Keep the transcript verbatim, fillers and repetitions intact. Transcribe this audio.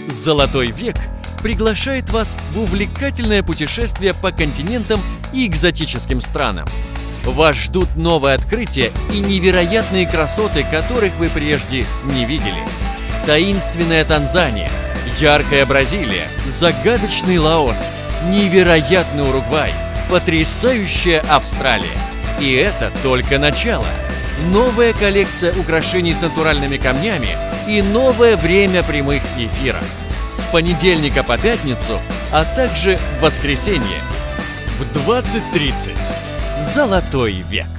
Золотой век приглашает вас в увлекательное путешествие по континентам и экзотическим странам. Вас ждут новые открытия и невероятные красоты, которых вы прежде не видели. Таинственная Танзания, яркая Бразилия, загадочный Лаос, невероятный Уругвай, потрясающая Австралия. И это только начало. Новая коллекция украшений с натуральными камнями и новое время прямых эфиров. С понедельника по пятницу, а также в воскресенье в двадцать тридцать. Золотой век.